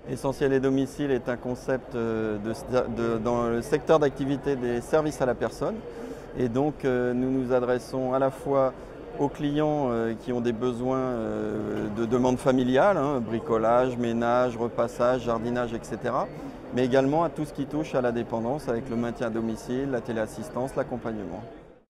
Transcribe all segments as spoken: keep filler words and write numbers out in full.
Essentiel et domicile est un concept de, de, dans le secteur d'activité des services à la personne. Et donc euh, nous nous adressons à la fois aux clients euh, qui ont des besoins euh, de demande familiale, hein, bricolage, ménage, repassage, jardinage, et cetera. Mais également à tout ce qui touche à la dépendance avec le maintien à domicile, la téléassistance, l'accompagnement.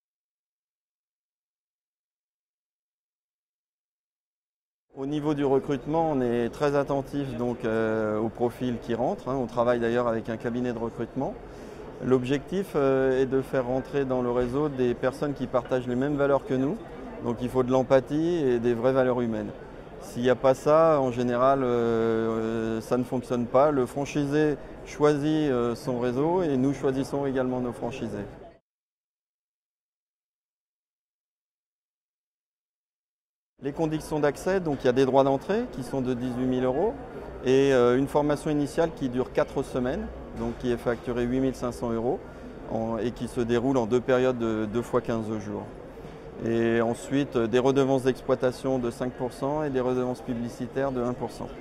Au niveau du recrutement, on est très attentif donc, euh, aux profils qui rentrent. Hein. On travaille d'ailleurs avec un cabinet de recrutement. L'objectif euh, est de faire rentrer dans le réseau des personnes qui partagent les mêmes valeurs que nous. Donc il faut de l'empathie et des vraies valeurs humaines. S'il n'y a pas ça, en général, euh, ça ne fonctionne pas. Le franchisé choisit euh, son réseau et nous choisissons également nos franchisés. Les conditions d'accès, donc il y a des droits d'entrée qui sont de dix-huit mille euros et euh, une formation initiale qui dure quatre semaines, donc qui est facturée huit mille cinq cents euros en, et qui se déroule en deux périodes de deux fois quinze jours. Et ensuite des redevances d'exploitation de cinq pour cent et des redevances publicitaires de un pour cent.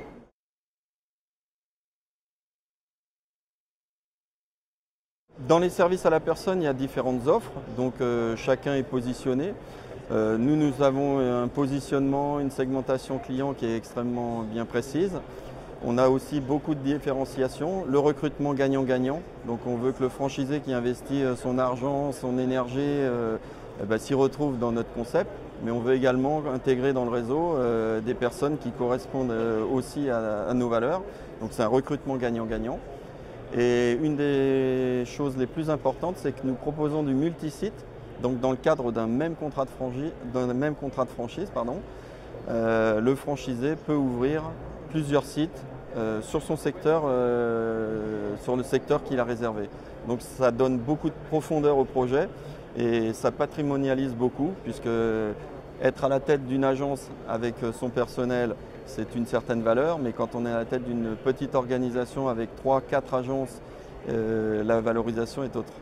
Dans les services à la personne, il y a différentes offres, donc euh, chacun est positionné. Euh, nous, nous avons un positionnement, une segmentation client qui est extrêmement bien précise. On a aussi beaucoup de différenciation. Le recrutement gagnant-gagnant, donc on veut que le franchisé qui investit son argent, son énergie, euh, eh ben, s'y retrouve dans notre concept. Mais on veut également intégrer dans le réseau euh, des personnes qui correspondent euh, aussi à, à nos valeurs. Donc c'est un recrutement gagnant-gagnant. Et une des choses les plus importantes, c'est que nous proposons du multisite. Donc dans le cadre d'un même contrat de franchise, d'un même contrat de franchise pardon, euh, le franchisé peut ouvrir plusieurs sites euh, sur son secteur, euh, sur le secteur qu'il a réservé. Donc ça donne beaucoup de profondeur au projet et ça patrimonialise beaucoup, puisque être à la tête d'une agence avec son personnel, c'est une certaine valeur, mais quand on est à la tête d'une petite organisation avec trois quatre agences, euh, la valorisation est autre.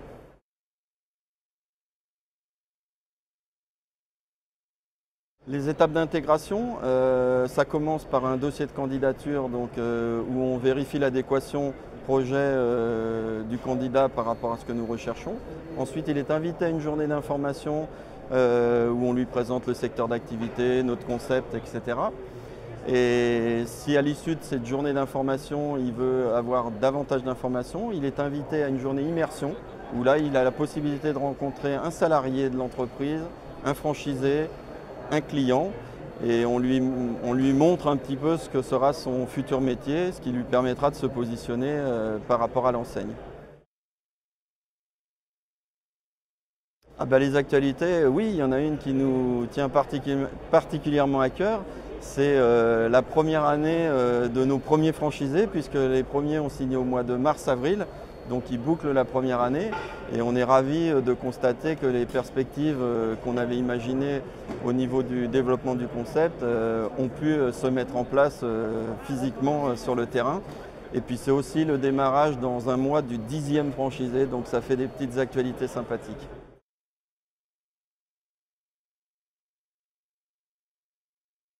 Les étapes d'intégration, euh, ça commence par un dossier de candidature donc, euh, où on vérifie l'adéquation projet euh, du candidat par rapport à ce que nous recherchons. Ensuite, il est invité à une journée d'information euh, où on lui présente le secteur d'activité, notre concept, et cetera. Et si à l'issue de cette journée d'information, il veut avoir davantage d'informations, il est invité à une journée immersion où là, il a la possibilité de rencontrer un salarié de l'entreprise, un franchisé, un client, et on lui, on lui montre un petit peu ce que sera son futur métier, ce qui lui permettra de se positionner euh, par rapport à l'enseigne. Ah bah les actualités, oui, il y en a une qui nous tient particuli- particulièrement à cœur. C'est euh, la première année euh, de nos premiers franchisés, puisque les premiers ont signé au mois de mars-avril. Donc ils bouclent la première année et on est ravis de constater que les perspectives qu'on avait imaginées au niveau du développement du concept ont pu se mettre en place physiquement sur le terrain. Et puis c'est aussi le démarrage dans un mois du dixième franchisé, donc ça fait des petites actualités sympathiques.